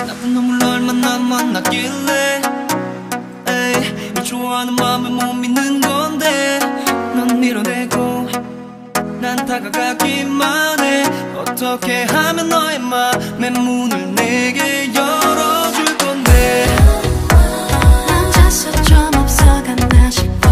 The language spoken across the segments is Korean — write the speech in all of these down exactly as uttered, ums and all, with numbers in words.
나쁜 놈을 얼마나 만났길래 에이, 널 좋아하는 마음을 못 믿는 건데 넌 밀어내고 난 다가가기만 해. 어떻게 하면 너의 맘의 문을 내게 열어줄 건데 남자서 좀 없어갔나 싶어.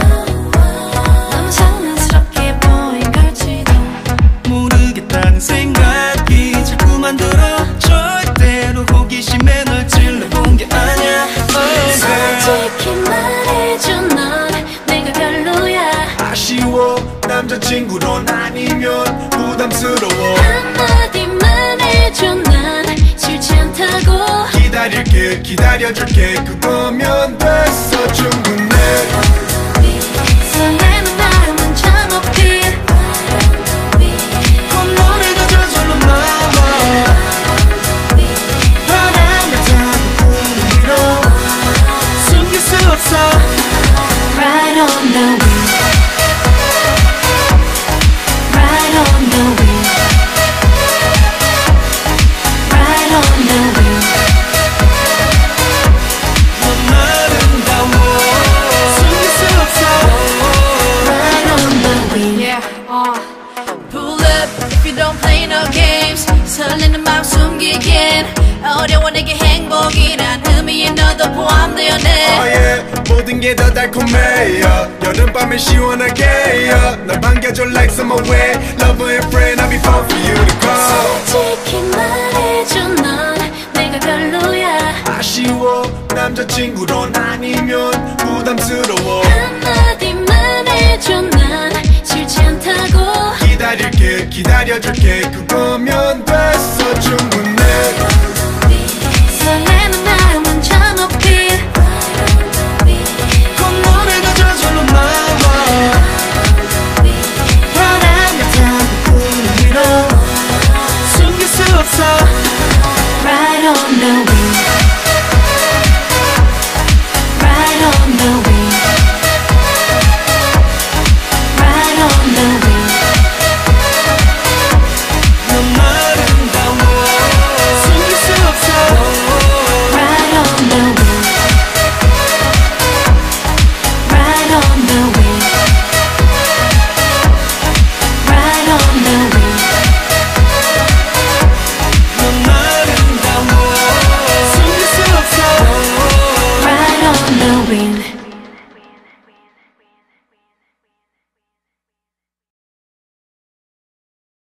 너무 장난스럽게 보인 걸지도 모르겠다는 생각이 자꾸만 들어. 절대로 호기심에 널 찔러본 게 아니야. oh, 솔직히 말해줘 넌 내가 별로야. 아쉬워 남자친구론 아니면 부담스러워. 한마디만 해줘 난 싫지 않다고. 기다릴게 기다려줄게 그거면 됐어 충분해. 설레는 마음은 참 없길. 콧노래가 저절로 나와. 바람 같은 꿈으로 숨길 수 없어. Right on the wheel, right on the wheel, right on the wheel. 넌 아름다워. 숨길 수 없어. Right on the wheel. Yeah, uh, pull up if you don't play no games. 설레는 마음 숨기긴 어려워. 내게 행복이란 의미에 너도 포함되어내. oh, yeah. 모든 게 더 달콤해 yeah. 여름밤에 시원하게 yeah. 날 반겨줘 like summer way. Lover and friend I'll be fun for you to go. 솔직히 말해줘 넌 내가 별로야. 아쉬워 남자친구론 아니면 부담스러워. 한마디만 해줘 난 싫지 않다고. 기다릴게 기다려줄게 그거면 됐어 충분해.